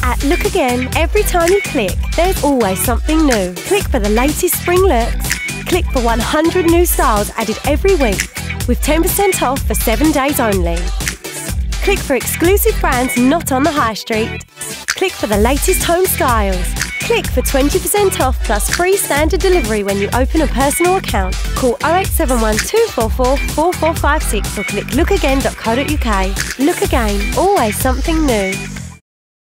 At Look Again, every time you click, there's always something new. Click for the latest spring looks. Click for 100 new styles added every week, with 10% off for 7 days only. Click for exclusive brands not on the high street. Click for the latest home styles. Click for 20% off plus free standard delivery when you open a personal account. Call 0871 244 4456 or click lookagain.co.uk. Look Again, always something new.